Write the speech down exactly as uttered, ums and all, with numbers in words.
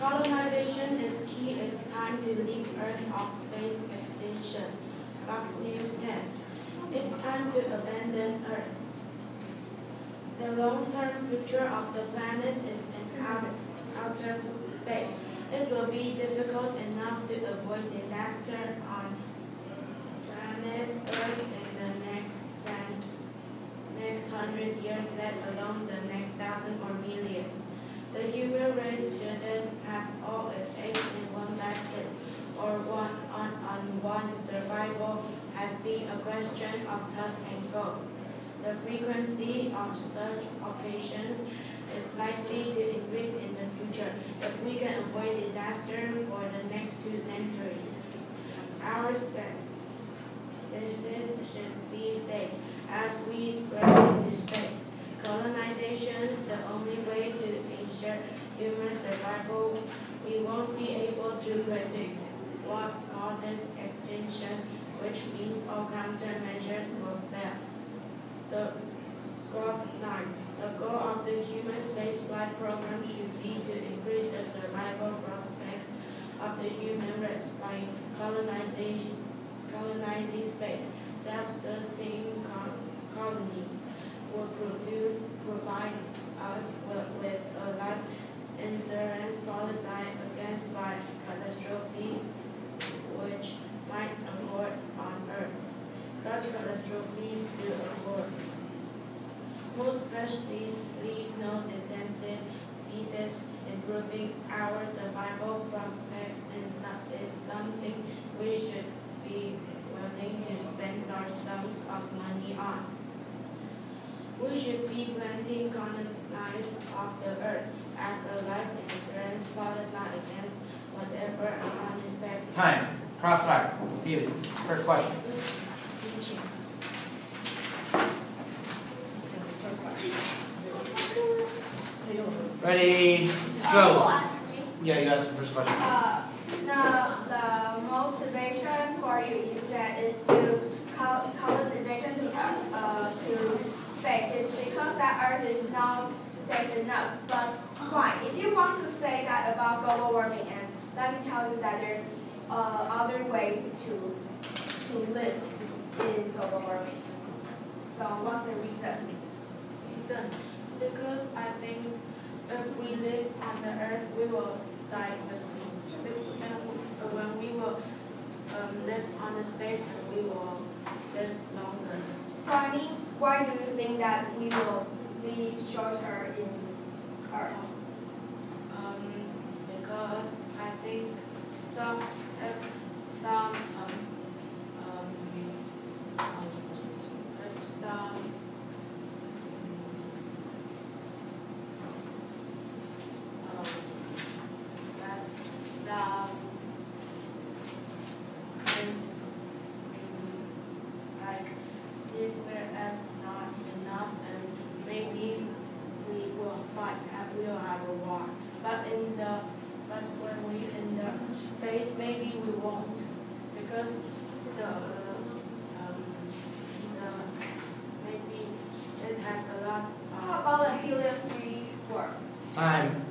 Colonization is key. It's time to leave Earth off face extinction. Fox News ten. It's time to abandon Earth. The long-term future of the planet is in outer, outer space. It will be difficult enough to avoid disaster on planet Earth in the next ten, next hundred years, let alone the next thousand or million. The human race shouldn't have all its eggs in one basket, or one on, on one. Survival has been a question of touch and go. The frequency of such occasions is likely to increase in the future if we can avoid disaster for the next two centuries. Our species should be safe as we spread into space. Colonization is the only way to ensure human survival. We won't be able to predict what causes extinction, which means all countermeasures will fail. The goal, nine. The goal of the human spaceflight program should be to increase the survival prospects of the human race by colonization, colonizing space. Self-sustaining colonies will provide us with a life insurance policy against by catastrophes which might occur on Earth. Such catastrophes do occur. Most species leave no descendant pieces. Improving our survival prospects is something we should be willing to spend large sums of money on. We should be planting colonies of the earth as a life insurance policy against whatever unexpected. Time. Crossfire. David. First question. Ready, go. Uh, Yeah, you asked the first question. Uh, the, the motivation for you is that is to col colonization to uh, to space is because that Earth is not safe enough. But why? If you want to say that about global warming, and let me tell you that there's uh, other ways to to live in global warming. So what's the reason? Reason? Because I think if we live on the earth, we will die quickly. And when we will um, live on the space, and we will live longer. So I mean, why do you think that we will live shorter in Earth? Um, because I think some if some um, um, um, if some Um, is, like nuclear F's not enough, and maybe we will fight, we will have a war. But in the but when we in the space, maybe we won't, because the um, the maybe it has a lot. Of How about the helium three war? Time.